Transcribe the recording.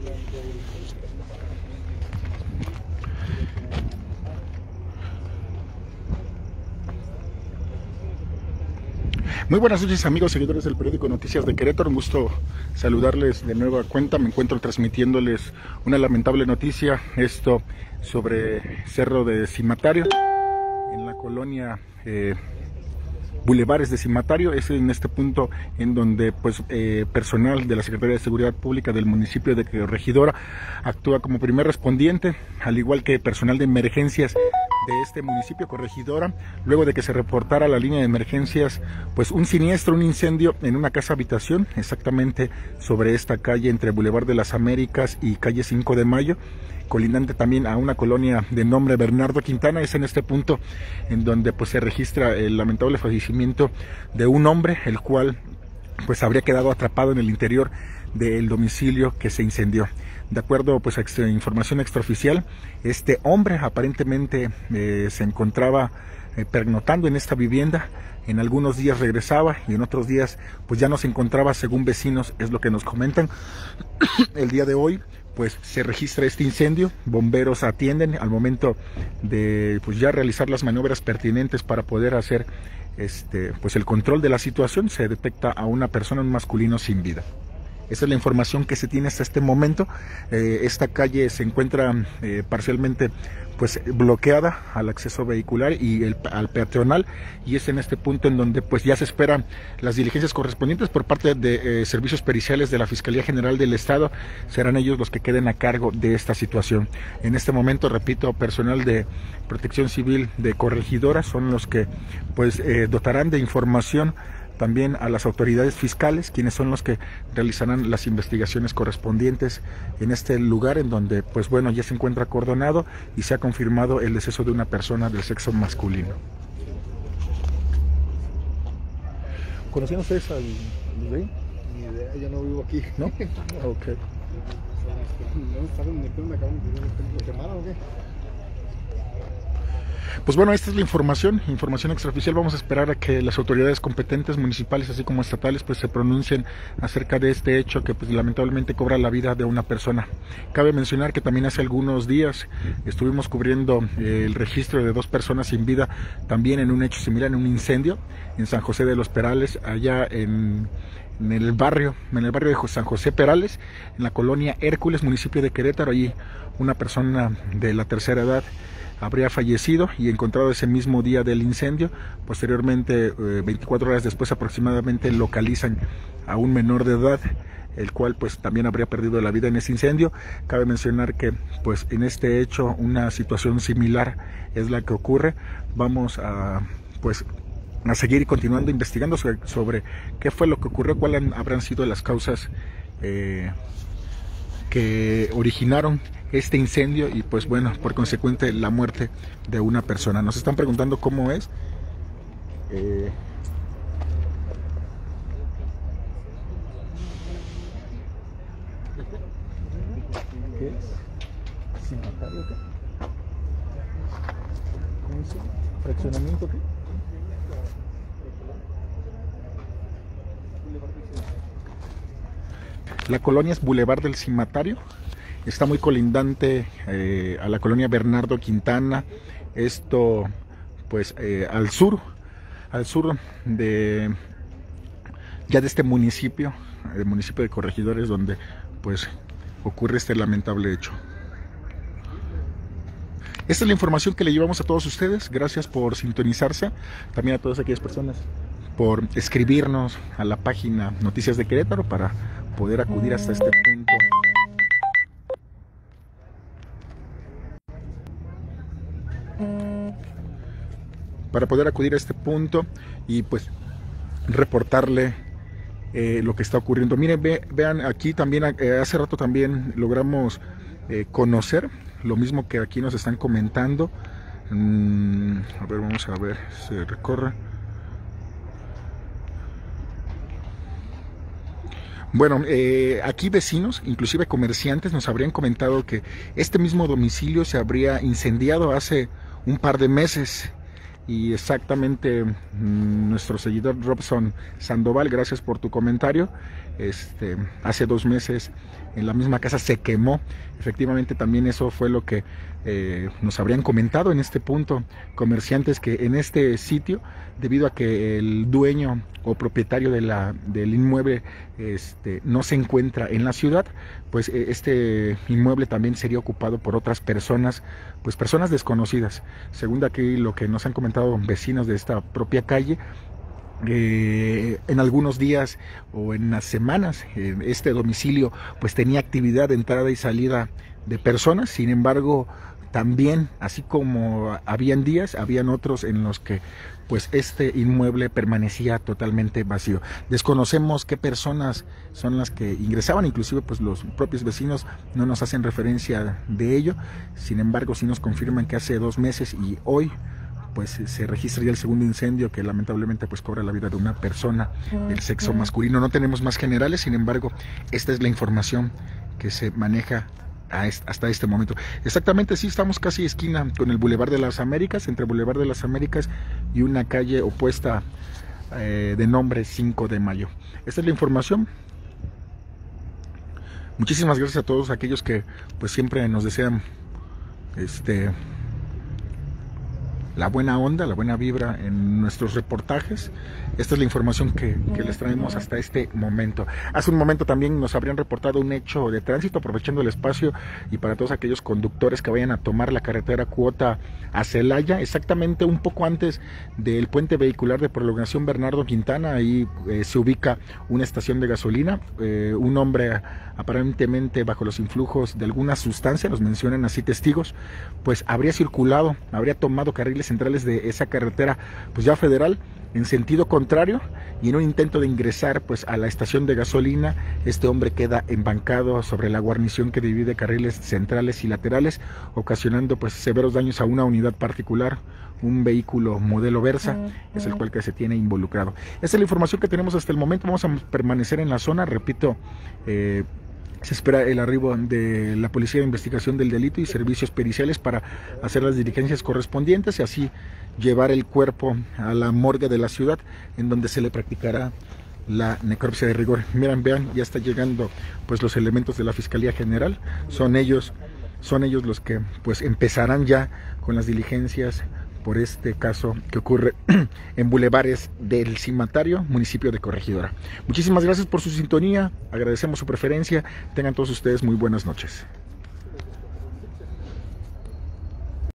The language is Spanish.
Muy buenas noches, amigos seguidores del periódico Noticias de Querétaro. Un gusto saludarles de nueva cuenta. Me encuentro transmitiéndoles una lamentable noticia, esto sobre Cerro de Cimatario, en la colonia Bulevares de Cimatario. Es en este punto en donde personal de la Secretaría de Seguridad Pública del municipio de Corregidora actúa como primer respondiente, al igual que personal de emergencias de este municipio Corregidora, luego de que se reportara a la línea de emergencias un siniestro, un incendio en una casa habitación, exactamente sobre esta calle entre Boulevard de las Américas y calle 5 de Mayo, colindante también a una colonia de nombre Bernardo Quintana. Es en este punto en donde se registra el lamentable fallecimiento de un hombre, el cual habría quedado atrapado en el interior del domicilio que se incendió. De acuerdo a información extraoficial, este hombre aparentemente se encontraba pernoctando en esta vivienda. En algunos días regresaba y en otros días ya no se encontraba, según vecinos, es lo que nos comentan. El día de hoy se registra este incendio, bomberos atienden al momento de ya realizar las maniobras pertinentes para poder hacer el control de la situación. Se detecta a una persona, un masculino, sin vida. Esa es la información que se tiene hasta este momento. Esta calle se encuentra parcialmente bloqueada al acceso vehicular y al peatonal, y es en este punto en donde ya se esperan las diligencias correspondientes por parte de servicios periciales de la Fiscalía General del Estado. Serán ellos los que queden a cargo de esta situación. En este momento, repito, personal de Protección Civil de Corregidora son los que dotarán de información también a las autoridades fiscales, quienes son los que realizarán las investigaciones correspondientes en este lugar, en donde ya se encuentra acordonado y se ha confirmado el deceso de una persona del sexo masculino. ¿Conocían ustedes al de ahí? Ni idea, yo no vivo aquí. ¿No? Ok. ¿No saben de qué me acaban de quemar o qué? Esta es la información extraoficial. Vamos a esperar a que las autoridades competentes municipales así como estatales se pronuncien acerca de este hecho que lamentablemente cobra la vida de una persona. Cabe mencionar que también hace algunos días estuvimos cubriendo el registro de 2 personas sin vida, también en un hecho similar, en un incendio en San José de los Perales, allá en el barrio de San José Perales, en la colonia Hércules, municipio de Querétaro. Allí una persona de la tercera edad habría fallecido y encontrado ese mismo día del incendio. Posteriormente, 24 horas después aproximadamente, localizan a un menor de edad, el cual también habría perdido la vida en ese incendio. Cabe mencionar que en este hecho una situación similar es la que ocurre. Vamos a seguir continuando investigando sobre qué fue lo que ocurrió, cuáles habrán sido las causas que originaron este incendio y por consecuente la muerte de una persona. Nos están preguntando cómo es. ¿Qué es? ¿Cimatario qué? ¿Cómo se llama? ¿Fraccionamiento qué? La colonia es Boulevard del Cimatario. Está muy colindante a la colonia Bernardo Quintana. Esto al sur de este municipio, el municipio de Corregidores, donde ocurre este lamentable hecho. Esta es la información que le llevamos a todos ustedes. Gracias por sintonizarse. También a todas aquellas personas por escribirnos a la página Noticias de Querétaro para poder acudir hasta este punto. Para poder acudir a este punto y reportarle lo que está ocurriendo. Miren, vean aquí también, hace rato también logramos conocer lo mismo que aquí nos están comentando. A ver, vamos a ver, se recorre. Bueno, aquí vecinos, inclusive comerciantes, nos habrían comentado que este mismo domicilio se habría incendiado hace un par de meses. Y exactamente, nuestro seguidor Robson Sandoval, gracias por tu comentario, hace 2 meses en la misma casa se quemó. Efectivamente también eso fue lo que nos habrían comentado en este punto comerciantes, que en este sitio, debido a que el dueño o propietario del inmueble no se encuentra en la ciudad, pues este inmueble también sería ocupado por otras personas, pues personas desconocidas. Según aquí lo que nos han comentado vecinos de esta propia calle, en algunos días o en las semanas este domicilio pues tenía actividad de entrada y salida de personas. Sin embargo, también, así como habían días, habían otros en los que pues este inmueble permanecía totalmente vacío. Desconocemos qué personas son las que ingresaban, inclusive pues los propios vecinos no nos hacen referencia de ello. Sin embargo, sí nos confirman que hace 2 meses y hoy pues se registra ya el segundo incendio que lamentablemente pues cobra la vida de una persona del sexo masculino. No tenemos más generales, sin embargo, esta es la información que se maneja hasta este momento. Exactamente, sí, estamos casi esquina con el Boulevard de las Américas, entre Boulevard de las Américas y una calle opuesta de nombre 5 de Mayo. Esta es la información. Muchísimas gracias a todos aquellos que pues siempre nos desean la buena onda, la buena vibra en nuestros reportajes. Esta es la información que les traemos hasta este momento. Hace un momento también nos habrían reportado un hecho de tránsito, aprovechando el espacio y para todos aquellos conductores que vayan a tomar la carretera Cuota a Celaya, exactamente un poco antes del puente vehicular de prolongación Bernardo Quintana. Ahí se ubica una estación de gasolina. Un hombre aparentemente bajo los influjos de alguna sustancia, nos mencionan así testigos, pues habría circulado, habría tomado carriles centrales de esa carretera pues ya federal en sentido contrario, y en un intento de ingresar pues a la estación de gasolina, este hombre queda embancado sobre la guarnición que divide carriles centrales y laterales, ocasionando pues severos daños a una unidad particular, un vehículo modelo Versa, es el cual que se tiene involucrado. Esa es la información que tenemos hasta el momento. Vamos a permanecer en la zona, repito, se espera el arribo de la Policía de Investigación del Delito y servicios periciales para hacer las diligencias correspondientes y así llevar el cuerpo a la morgue de la ciudad, en donde se le practicará la necropsia de rigor. Miren, vean, ya está llegando pues los elementos de la Fiscalía General. Son ellos los que pues empezarán ya con las diligencias por este caso que ocurre en Bulevares del Cimatario, municipio de Corregidora. Muchísimas gracias por su sintonía, agradecemos su preferencia, tengan todos ustedes muy buenas noches.